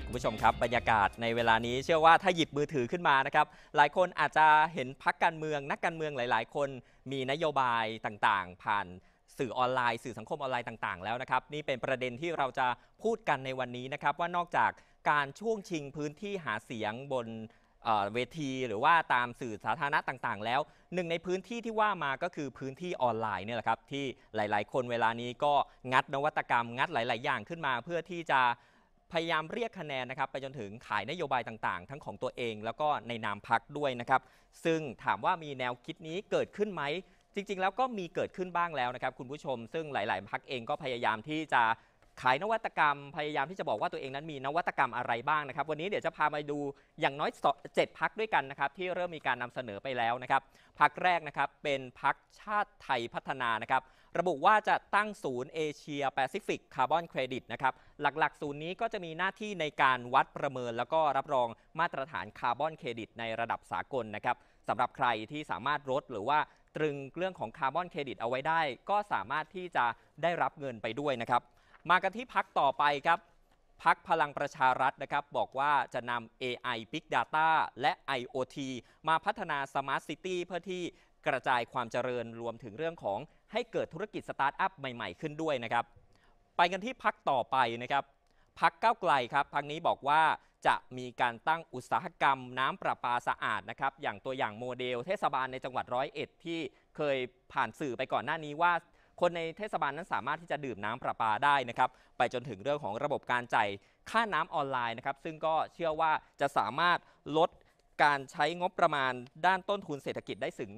คุณผู้ชมครับบรรยากาศในเวลานี้เชื่อว่าถ้าหยิบมือถือขึ้นมานะครับหลายคนอาจจะเห็นพรรคการเมืองนักการเมืองหลายๆคนมีนโยบายต่างๆผ่านสื่อออนไลน์สื่อสังคมออนไลน์ต่างๆแล้วนะครับนี่เป็นประเด็นที่เราจะพูดกันในวันนี้นะครับว่านอกจากการช่วงชิงพื้นที่หาเสียงบนเวทีหรือว่าตามสื่อสาธารณะต่างๆแล้วหนึ่งในพื้นที่ที่ว่ามาก็คือพื้นที่ออนไลน์เนี่ยแหละครับที่หลายๆคนเวลานี้ก็งัดนวัตกรรมงัดหลายๆอย่างขึ้นมาเพื่อที่จะพยายามเรียกคะแนนนะครับไปจนถึงขายนโยบายต่างๆทั้งของตัวเองแล้วก็ในนามพรรคด้วยนะครับซึ่งถามว่ามีแนวคิดนี้เกิดขึ้นไหมจริงๆแล้วก็มีเกิดขึ้นบ้างแล้วนะครับคุณผู้ชมซึ่งหลายๆพรรคเองก็พยายามที่จะขายนวัตกรรมพยายามที่จะบอกว่าตัวเองนั้นมีนวัตกรรมอะไรบ้างนะครับวันนี้เดี๋ยวจะพามาดูอย่างน้อย7 พรรคด้วยกันนะครับที่เริ่มมีการนำเสนอไปแล้วนะครับพรรคแรกนะครับเป็นพรรคชาติไทยพัฒนานะครับระบุว่าจะตั้งศูนย์เอเชียแปซิฟิกคาร์บอนเครดิตนะครับหลักๆศูนย์นี้ก็จะมีหน้าที่ในการวัดประเมินแล้วก็รับรองมาตรฐานคาร์บอนเครดิตในระดับสากลนะครับสำหรับใครที่สามารถลดหรือว่าตรึงเรื่องของคาร์บอนเครดิตเอาไว้ได้ก็สามารถที่จะได้รับเงินไปด้วยนะครับมากันที่พรรคต่อไปครับพรรคพลังประชารัฐนะครับบอกว่าจะนำ AI Big Data และ IoT มาพัฒนา Smart City เพื่อที่กระจายความเจริญรวมถึงเรื่องของให้เกิดธุรกิจสตาร์ทอัพใหม่ๆขึ้นด้วยนะครับไปกันที่พรรคต่อไปนะครับพรรคก้าวไกลครับพรรคนี้บอกว่าจะมีการตั้งอุตสาหกรรมน้ำประปาสะอาดนะครับอย่างตัวอย่างโมเดลเทศบาลในจังหวัด101ที่เคยผ่านสื่อไปก่อนหน้านี้ว่าคนในเทศบาลนั้นสามารถที่จะดื่มน้ำประปาได้นะครับไปจนถึงเรื่องของระบบการจ่ายค่าน้ำออนไลน์นะครับซึ่งก็เชื่อว่าจะสามารถลดการใช้งบประมาณด้านต้นทุนเศรษฐกิจได้ถึง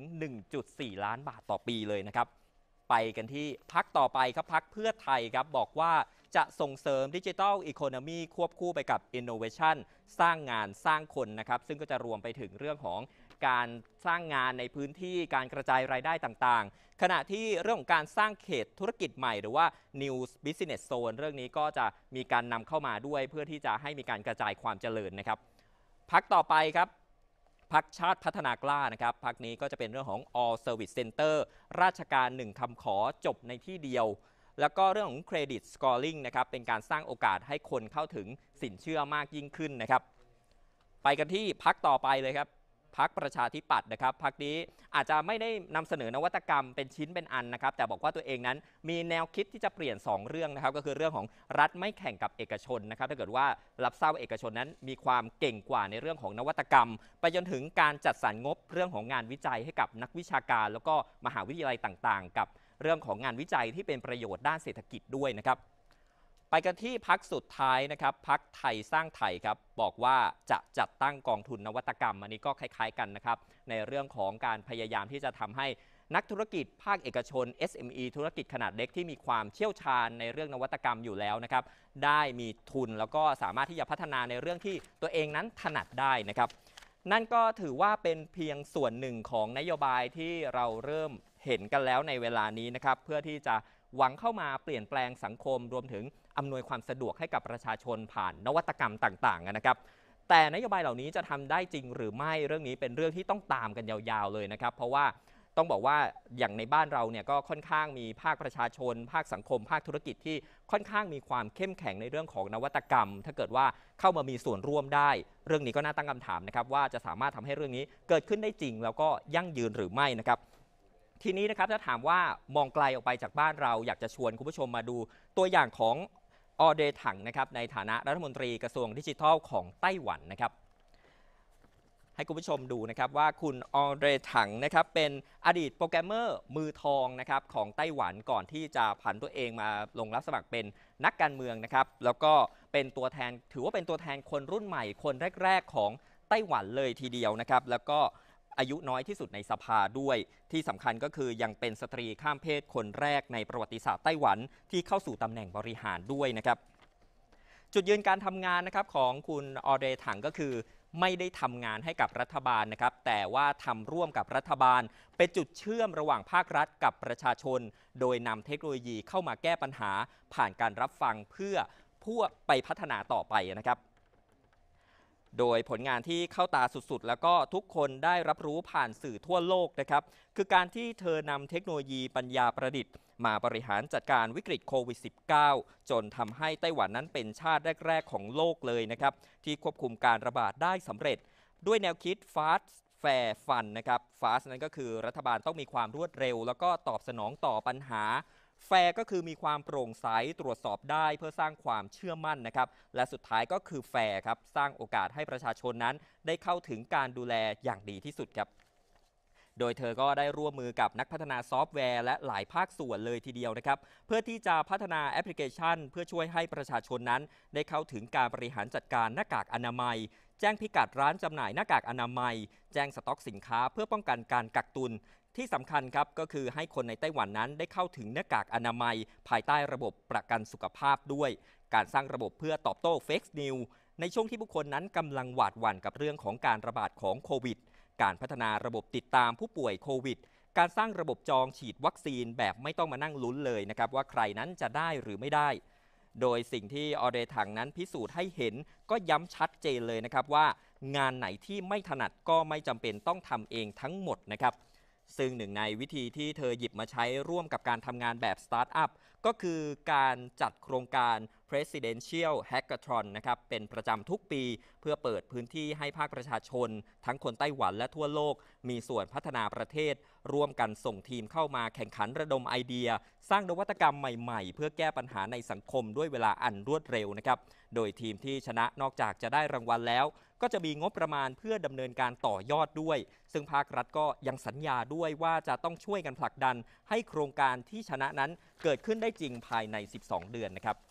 1.4 ล้านบาทต่อปีเลยนะครับไปกันที่พรรคต่อไปครับพรรคเพื่อไทยครับบอกว่าจะส่งเสริมดิจิทัลอีโคโนมีควบคู่ไปกับ Innovation สร้างงานสร้างคนนะครับซึ่งก็จะรวมไปถึงเรื่องของการสร้างงานในพื้นที่การกระจายรายได้ต่างๆขณะที่เรื่องของการสร้างเขตธุรกิจใหม่หรือว่า New Business Zone เรื่องนี้ก็จะมีการนำเข้ามาด้วยเพื่อที่จะให้มีการกระจายความเจริญนะครับพรรคต่อไปครับพรรคชาติพัฒนากล้านะครับพรรคนี้ก็จะเป็นเรื่องของ All Service Center ราชการ1คำขอจบในที่เดียวแล้วก็เรื่องของเครดิตสกอร์ลิงนะครับเป็นการสร้างโอกาสให้คนเข้าถึงสินเชื่อมากยิ่งขึ้นนะครับไปกันที่พรรคต่อไปเลยครับพรรคประชาธิปัตย์นะครับพรรคนี้อาจจะไม่ได้นำเสนอนวัตกรรมเป็นชิ้นเป็นอันนะครับแต่บอกว่าตัวเองนั้นมีแนวคิดที่จะเปลี่ยน2เรื่องนะครับก็คือเรื่องของรัฐไม่แข่งกับเอกชนนะครับถ้าเกิดว่ารับทราบว่าเอกชนนั้นมีความเก่งกว่าในเรื่องของนวัตกรรมไปจนถึงการจัดสรรงบเรื่องของงานวิจัยให้กับนักวิชาการแล้วก็มหาวิทยาลัยต่างๆกับเรื่องของงานวิจัยที่เป็นประโยชน์ด้านเศรษฐกิจด้วยนะครับไปกันที่พรรคสุดท้ายนะครับพรรคไทยสร้างไทยครับบอกว่าจะจัดตั้งกองทุนนวัตกรรมอันนี้ก็คล้ายๆกันนะครับในเรื่องของการพยายามที่จะทำให้นักธุรกิจภาคเอกชน SME ธุรกิจขนาดเล็กที่มีความเชี่ยวชาญในเรื่องนวัตกรรมอยู่แล้วนะครับได้มีทุนแล้วก็สามารถที่จะพัฒนาในเรื่องที่ตัวเองนั้นถนัดได้นะครับนั่นก็ถือว่าเป็นเพียงส่วนหนึ่งของนโยบายที่เราเริ่มเห็นกันแล้วในเวลานี้นะครับเพื่อที่จะหวังเข้ามาเปลี่ยนแปลงสังคมรวมถึงอำนวยความสะดวกให้กับประชาชนผ่านนวัตกรรมต่างๆนะครับแต่นโยบายเหล่านี้จะทำได้จริงหรือไม่เรื่องนี้เป็นเรื่องที่ต้องตามกันยาวๆเลยนะครับเพราะว่าต้องบอกว่าอย่างในบ้านเราเนี่ยก็ค่อนข้างมีภาคประชาชนภาคสังคมภาคธุรกิจที่ค่อนข้างมีความเข้มแข็งในเรื่องของนวัตกรรมถ้าเกิดว่าเข้ามามีส่วนร่วมได้เรื่องนี้ก็น่าตั้งคำถามนะครับว่าจะสามารถทำให้เรื่องนี้เกิดขึ้นได้จริงแล้วก็ยั่งยืนหรือไม่นะครับทีนี้นะครับถ้าถามว่ามองไกลออกไปจากบ้านเราอยากจะชวนคุณผู้ชมมาดูตัวอย่างของออเดถังนะครับในฐานะรัฐมนตรีกระทรวงดิจิทัลของไต้หวันนะครับให้คุณผู้ชมดูนะครับว่าคุณออเดถังนะครับเป็นอดีตโปรแกรมเมอร์มือทองนะครับของไต้หวันก่อนที่จะผันตัวเองมาลงรับสมัครเป็นนักการเมืองนะครับแล้วก็เป็นตัวแทนถือว่าเป็นตัวแทนคนรุ่นใหม่คนแรกๆของไต้หวันเลยทีเดียวนะครับแล้วก็อายุน้อยที่สุดในสภาด้วยที่สำคัญก็คือยังเป็นสตรีข้ามเพศคนแรกในประวัติศาสตร์ไต้หวันที่เข้าสู่ตำแหน่งบริหารด้วยนะครับจุดยืนการทำงานนะครับของคุณออเดถังก็คือไม่ได้ทำงานให้กับรัฐบาลนะครับแต่ว่าทำร่วมกับรัฐบาลเป็นจุดเชื่อมระหว่างภาครัฐกับประชาชนโดยนำเทคโนโลยีเข้ามาแก้ปัญหาผ่านการรับฟังเพื่อไปพัฒนาต่อไปนะครับโดยผลงานที่เข้าตาสุดๆแล้วก็ทุกคนได้รับรู้ผ่านสื่อทั่วโลกนะครับคือการที่เธอนำเทคโนโลยีปัญญาประดิษฐ์มาบริหารจัดการวิกฤตโควิด -19 จนทำให้ไต้หวันนั้นเป็นชาติแรกๆของโลกเลยนะครับที่ควบคุมการระบาดได้สำเร็จด้วยแนวคิด Fast Fair Fun นะครับ Fast นั้นก็คือรัฐบาลต้องมีความรวดเร็วแล้วก็ตอบสนองต่อปัญหาแฟร์ก็คือมีความโปร่งใสตรวจสอบได้เพื่อสร้างความเชื่อมั่นนะครับและสุดท้ายก็คือแฟร์ครับสร้างโอกาสให้ประชาชนนั้นได้เข้าถึงการดูแลอย่างดีที่สุดครับโดยเธอก็ได้ร่วมมือกับนักพัฒนาซอฟต์แวร์และหลายภาคส่วนเลยทีเดียวนะครับเพื่อที่จะพัฒนาแอปพลิเคชันเพื่อช่วยให้ประชาชนนั้นได้เข้าถึงการบริหารจัดการหน้ากากอนามัยแจ้งพิกัดร้านจำหน่ายหน้ากากอนามัยแจ้งสต็อกสินค้าเพื่อป้องกันการกักตุนที่สำคัญครับก็คือให้คนในไต้หวันนั้นได้เข้าถึงหน้ากากอนามัยภายใต้ระบบประกันสุขภาพด้วยการสร้างระบบเพื่อตอบโต้เฟกซ์นิวในช่วงที่ผู้คนนั้นกำลังหวาดหวั่นกับเรื่องของการระบาดของโควิดการพัฒนาระบบติดตามผู้ป่วยโควิดการสร้างระบบจองฉีดวัคซีนแบบไม่ต้องมานั่งลุ้นเลยนะครับว่าใครนั้นจะได้หรือไม่ได้โดยสิ่งที่ออเดถังนั้นพิสูจน์ให้เห็นก็ย้ำชัดเจนเลยนะครับว่างานไหนที่ไม่ถนัดก็ไม่จำเป็นต้องทำเองทั้งหมดนะครับซึ่งหนึ่งในวิธีที่เธอหยิบมาใช้ร่วมกับการทำงานแบบสตาร์ทอัพก็คือการจัดโครงการ Presidential Hackathon นะครับเป็นประจำทุกปีเพื่อเปิดพื้นที่ให้ภาคประชาชนทั้งคนไต้หวันและทั่วโลกมีส่วนพัฒนาประเทศร่วมกันส่งทีมเข้ามาแข่งขันระดมไอเดียสร้างนวัตกรรมใหม่ๆเพื่อแก้ปัญหาในสังคมด้วยเวลาอันรวดเร็วนะครับโดยทีมที่ชนะนอกจากจะได้รางวัลแล้วก็จะมีงบประมาณเพื่อดำเนินการต่อยอดด้วยซึ่งภาครัฐก็ยังสัญญาด้วยว่าจะต้องช่วยกันผลักดันให้โครงการที่ชนะนั้นเกิดขึ้นได้จริงภายใน 12 เดือนนะครับ